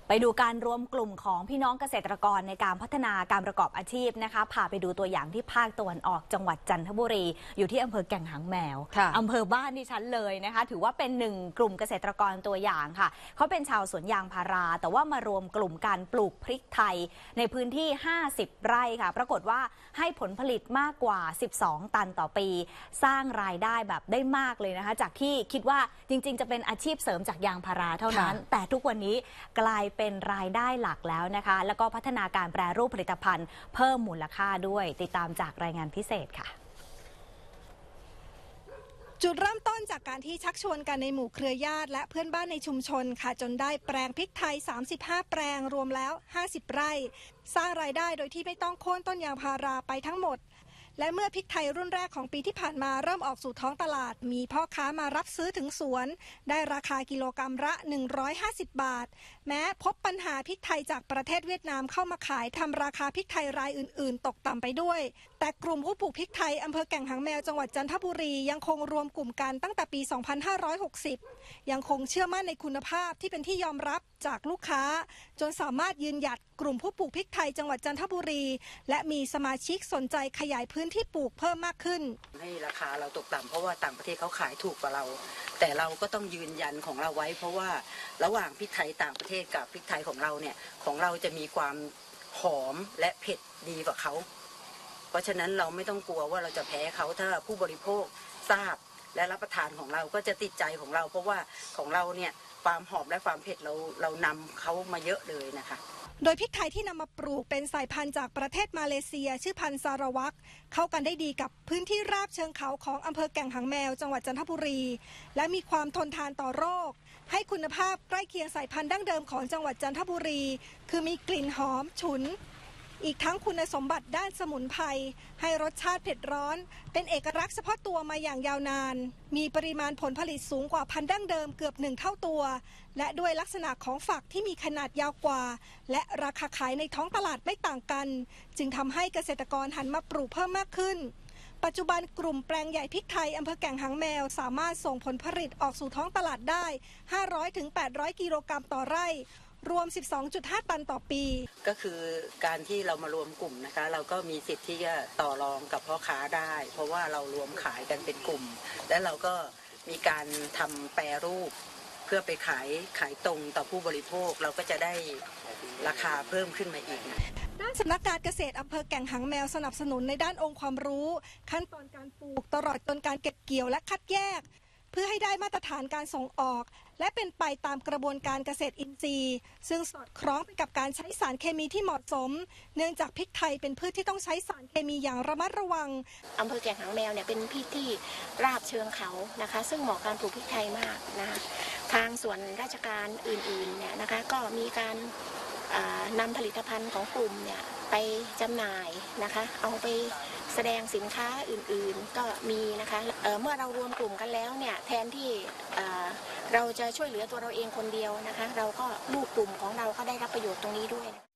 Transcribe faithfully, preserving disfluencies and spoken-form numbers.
ไปดูการรวมกลุ่มของพี่น้องเกษตรกรในการพัฒนาการประกอบอาชีพนะคะพาไปดูตัวอย่างที่ภาคตะวันออกจังหวัดจันทบุรีอยู่ที่อำเภอแก่งหางแมวอำเภอบ้านดิฉันเลยนะคะถือว่าเป็นหนึ่งกลุ่มเกษตรกรตัวอย่างค่ะเขาเป็นชาวสวนยางพาราแต่ว่ามารวมกลุ่มการปลูกพริกไทยในพื้นที่ห้าสิบไร่ค่ะปรากฏว่าให้ผลผลิตมากกว่าสิบสองตันต่อปีสร้างรายได้แบบได้มากเลยนะคะจากที่คิดว่าจริงๆจะเป็นอาชีพเสริมจากยางพาราเท่านั้นแต่ทุกวันนี้กลายเป็นรายได้หลักแล้วนะคะแล้วก็พัฒนาการแปรรูปผลิตภัณฑ์เพิ่มมูลค่าด้วยติดตามจากรายงานพิเศษค่ะจุดเริ่มต้นจากการที่ชักชวนกันในหมู่เครือญาติและเพื่อนบ้านในชุมชนค่ะจนได้แปลงพริกไทยสามสิบห้าแปลงรวมแล้วห้าสิบไร่สร้างรายได้โดยที่ไม่ต้องโค่นต้นยางพาราไปทั้งหมดและเมื่อพริกไทยรุ่นแรกของปีที่ผ่านมาเริ่มออกสู่ท้องตลาดมีพ่อค้ามารับซื้อถึงสวนได้ราคากิโลกรัมละหนึ่งร้อยห้าสิบบาทแม้พบปัญหาพริกไทยจากประเทศเวียดนามเข้ามาขายทำราคาพริกไทยรายอื่นๆตกต่ำไปด้วยแต่กลุ่มผู้ปลูกพริกไทยอำเภอแก่งหางแมวจังหวัดจันทบุรียังคงรวมกลุ่มกันตั้งแต่ปีสองพันห้าร้อยหกสิบยังคงเชื่อมั่นในคุณภาพที่เป็นที่ยอมรับจากลูกค้าจนสามารถยืนหยัดกลุ่มผู้ปลูกพริกไทยจังหวัดจันทบุรีและมีสมาชิกสนใจขยายพื้นที่ปลูกเพิ่มมากขึ้นให้ราคาเราตกต่ำเพราะว่าต่างประเทศเขาขายถูกกว่าเราแต่เราก็ต้องยืนยันของเราไว้เพราะว่าระหว่างพริกไทยต่างประเทศกับพริกไทยของเราเนี่ยของเราจะมีความหอมและเผ็ดดีกว่าเขาเพราะฉะนั้นเราไม่ต้องกลัวว่าเราจะแพ้เขาถ้าผู้บริโภคทราบและรับประทานของเราก็จะติดใจของเราเพราะว่าของเราเนี่ยความหอมและความเผ็ดเราเรานำเขามาเยอะเลยนะคะโดยพริกไทยที่นำมาปลูกเป็นสายพันธุ์จากประเทศมาเลเซียชื่อพันธุ์ซาราวักเข้ากันได้ดีกับพื้นที่ราบเชิงเขาของอำเภอแก่งหางแมวจังหวัดจันทบุรีและมีความทนทานต่อโรคให้คุณภาพใกล้เคียงสายพันธุ์ดั้งเดิมของจังหวัดจันทบุรีคือมีกลิ่นหอมฉุนอีกทั้งคุณสมบัติด้านสมุนไพรให้รสชาติเผ็ดร้อนเป็นเอกลักษณ์เฉพาะตัวมาอย่างยาวนานมีปริมาณผลผลิตสูงกว่าพันธุ์ดั้งเดิมเกือบหนึ่งเท่าตัวและด้วยลักษณะของฝักที่มีขนาดยาวกว่าและราคาขายในท้องตลาดไม่ต่างกันจึงทำให้เกษตรกรหันมาปลูกเพิ่มมากขึ้นปัจจุบันกลุ่มแปลงใหญ่พริกไทยอำเภอแก่งหางแมวสามารถส่งผลผลิตออกสู่ท้องตลาดได้ ห้าร้อยถึงแปดร้อย กิโลกรัมต่อไร่รวม สิบสองจุดห้า ตันต่อปีก็คือการที่เรามารวมกลุ่มนะคะเราก็มีสิทธิ์ที่จะต่อรองกับพ่อค้าได้เพราะว่าเรารวมขายกันเป็นกลุ่มและเราก็มีการทำแปรรูปเพื่อไปขายขายตรงต่อผู้บริโภคเราก็จะได้ราคาเพิ่มขึ้นมาอีกด้านสำนักงานเกษตรอำเภอแก่งหางแมวสนับสนุนในด้านองค์ความรู้ขั้นตอนการปลูกตลอดจนการเก็บเกี่ยวและคัดแยกเพื่อให้ได้มาตรฐานการส่งออกและเป็นไปตามกระบวนการเกษตรอินทรีย์ซึ่งสอดคล้องไปกับการใช้สารเคมีที่เหมาะสมเนื่องจากพริกไทยเป็นพืชที่ต้องใช้สารเคมีอย่างระมัดระวังอำเภอแก่งหางแมวเนี่ยเป็นพื้นที่ราบเชิงเขานะคะซึ่งเหมาะการปลูกพริกไทยมากนะคะทางส่วนราชการอื่นๆเนี่ยนะคะก็มีการนำผลิตภัณฑ์ของกลุ่มเนี่ยไปจำหน่ายนะคะเอาไปแสดงสินค้าอื่นๆก็มีนะคะ เ, เมื่อเรารวมกลุ่มกันแล้วเนี่ยแทนที่เราจะช่วยเหลือตัวเราเองคนเดียวนะคะเราก็ลูกกลุ่มของเราก็ได้รับประโยชน์ตรงนี้ด้วย